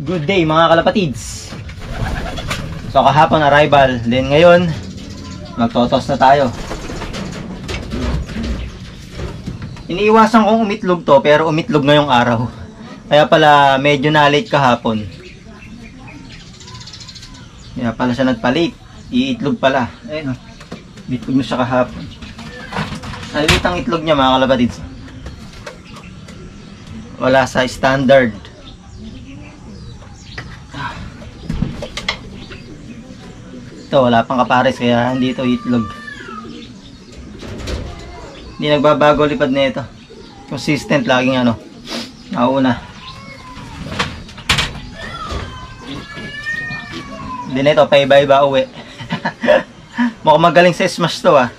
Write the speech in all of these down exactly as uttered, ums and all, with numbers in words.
Good day mga kalapatids. So kahapon arrival, then ngayon magtotos na tayo. Iniiwasan kong umitlog to pero umitlog ngayong araw. Kaya pala medyo na-late kahapon. Kaya pala siya nagpa-late. Iitlog pala. Ayun, itlog na siya kahapon. Nalit ang itlog niya mga kalapatids. Wala sa standard. Ito, wala pang kapares kaya hindi ito itlog. Hindi nagbabago lipad na ito. Consistent laging ano. Nauna. Hindi na ito, paiba-iba uwi. Mukhang magaling sa smash to ah.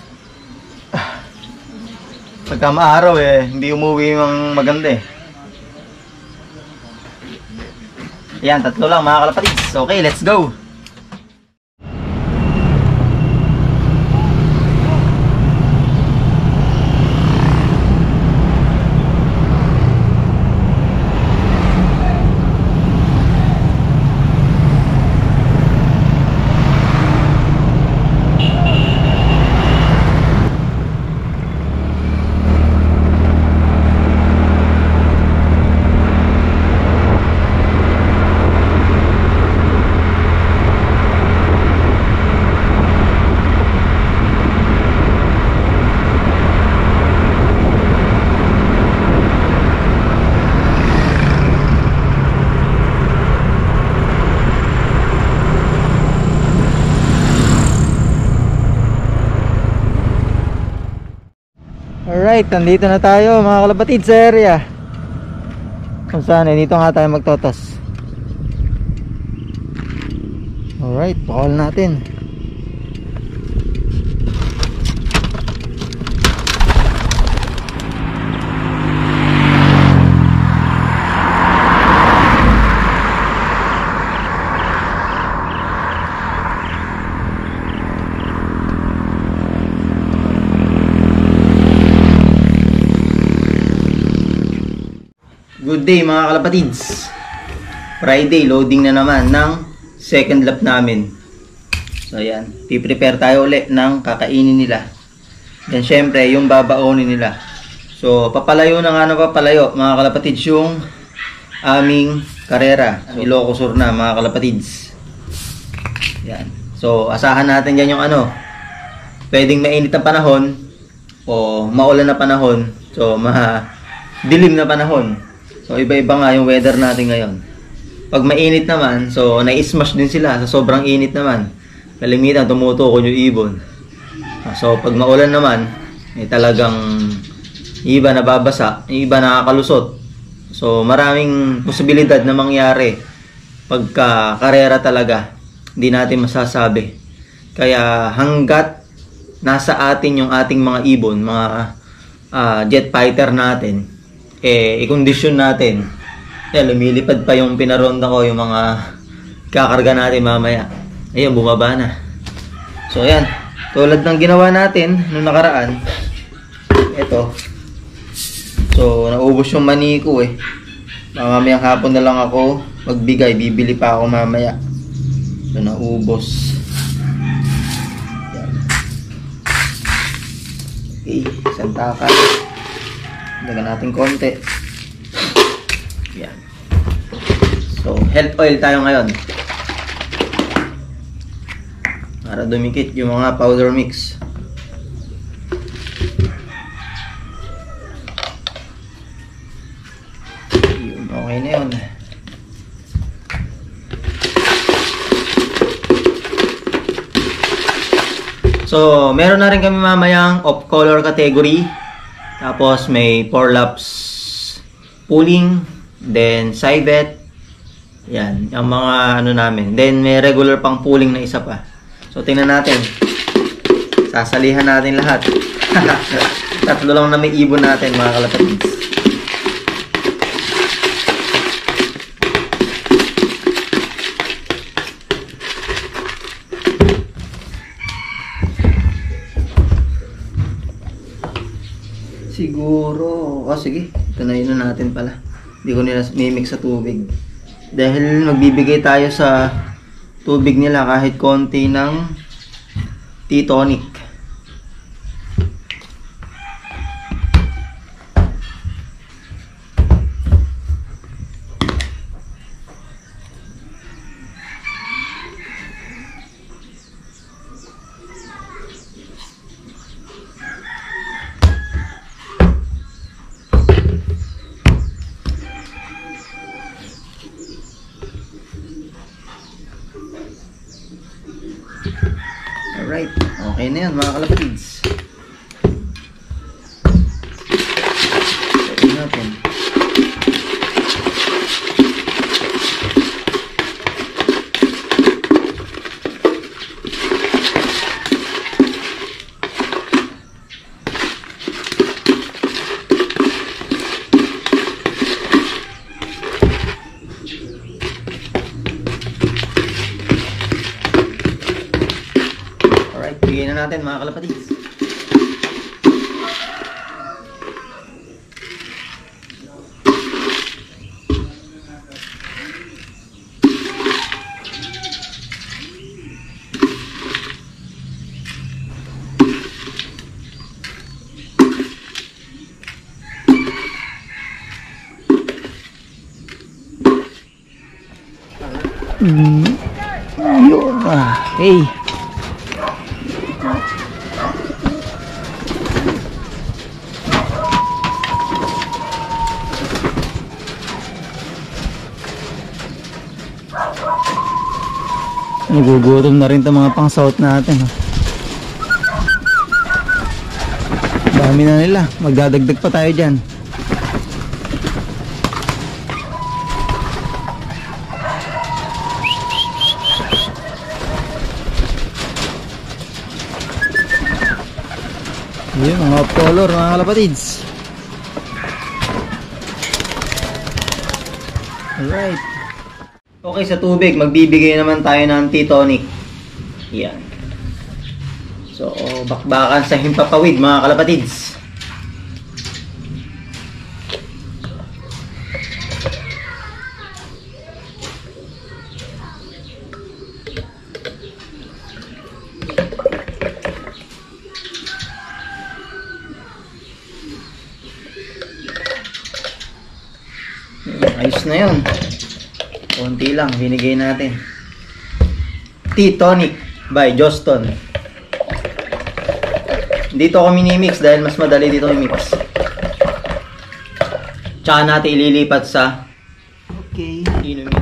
Pagka maaraw eh, hindi umuwi yung maganda eh. Ayan, tatlo lang mga kalapatids. Okay, let's go! Alright, nandito na tayo mga kalapatid sa area kung saan eh, dito nga tayo magtotos. Alright, pakawal natin. Good day mga kalapatids. Friday, loading na naman ng second lap namin. So ayan, piprepare tayo ulit ng kakainin nila. Then syempre yung babaonin nila. So papalayo na nga na papalayo mga kalapatids yung aming karera. So, Ilocos Sur na mga kalapatids. Yan. So asahan natin dyan yung ano, pwedeng mainit ang panahon o maulan na panahon. So madilim na panahon. So iba-iba nga yung weather natin ngayon. Pag mainit naman, so na-smash din sila sa sobrang init naman. Kalimitan tumutukod yung ibon. So pag maulan naman, eh, talagang iba nababasa, iba nakakalusot. So maraming posibilidad na mangyari pagka karera talaga. Hindi natin masasabi. Kaya hanggat nasa atin yung ating mga ibon, mga uh, jet fighter natin, eh, i-condition natin. Yan, lumilipad pa yung pinaronda ko, yung mga kakarga natin mamaya. Ayun, bumaba na. So, ayan. Tulad ng ginawa natin nung nakaraan. Ito. So, naubos yung mani ko eh. Mamayang hapon na lang ako magbigay. Bibili pa ako mamaya. So, naubos. Yan. Okay, isang takal. Lagyan natin konti. Yan. So, health oil tayo ngayon. Para dumikit yung mga powder mix. Yun, okay na yun. So, meron na rin kami mamayang off-color category. Tapos may four laps pulling, then side bet. Yan, ang mga ano namin. Then may regular pang pulling na isa pa. So tingnan natin. Sasalihan natin lahat. Tatlo lang na may ibon natin mga kalapatids. Siguro, oh sige, ito na yun na natin pala. Hindi ko nila mimix sa tubig. Dahil magbibigay tayo sa tubig nila kahit konti ng tea tonic. Alright, okay na yan mga kalapatids. Pwede natin. Bigyan na natin mga kalapatids. Mm. Yun. Ah, hey. Nagugutom na rin itong mga pang-south natin. Ha? Dami na nila. Magdadagdag pa tayo dyan. Yun, mga color, mga kalapatids. Alright. Okay, sa tubig, magbibigay naman tayo ng tea tonic. Yan. So, bakbakan sa himpapawid, mga kalapatids. Ayos na yun. Konti lang, binigay natin. Tea tonic by Joston. Dito ko mini-mix dahil mas madali dito i-mix. Tsaka natin ililipat sa okay, inumin.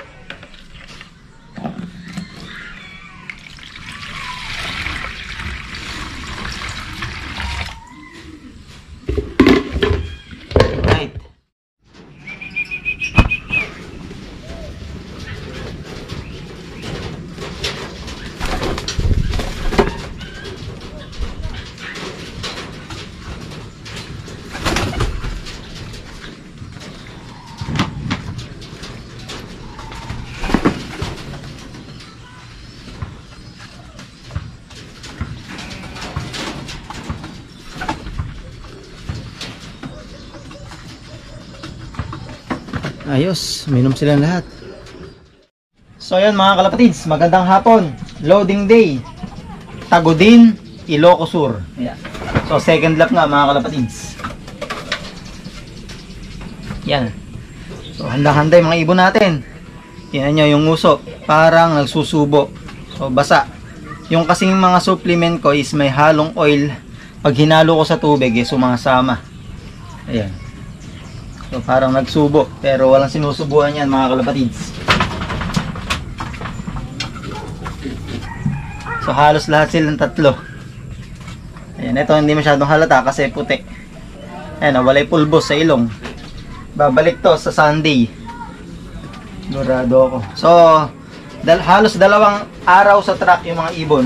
Ayos, minom silang lahat. So ayan mga kalapatids, magandang hapon. Loading day, Tagudin, Ilocos Sur. Ayan. So second lap nga mga kalapatids. Yan. So handa-handa yung mga ibon natin. Tingnan nyo yung uso, parang nagsusubo. So basa. Yung kasing mga supplement ko is may halong oil. Pag hinalo ko sa tubig, eh, sumasama. Ayan. So parang nagsubo, pero walang sinusubuan yan mga kalapatids. So halos lahat silang tatlo. Ayan, ito hindi masyadong halata kasi puti. Ayan, walay pulbos sa ilong. Babalik to sa Sunday. Dorado ako. So dal halos dalawang araw sa truck yung mga ibon.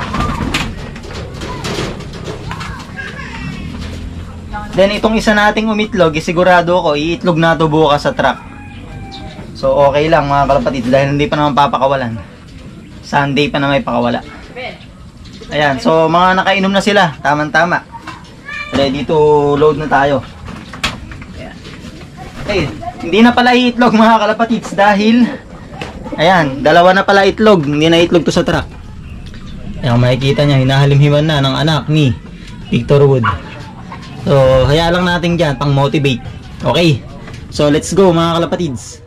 Then itong isa nating umitlog, sigurado ko iitlog na to bukas sa truck. So okay lang mga kalapatids dahil hindi pa naman papakawalan. Sunday pa na may pakawala. Ayan, so mga nakainom na sila, tamang-tama. Ready to load na tayo. Ayan. Hey, Hindi na pala iitlog mga kalapatids dahil ayan, dalawa na pala itlog. Hindi na itlog to sa truck. Ayan, makikita niya, hinahalimhiman na ng anak ni Victor Wood. So, hayaan lang natin dyan, pang motivate. Okay, so let's go mga kalapatids.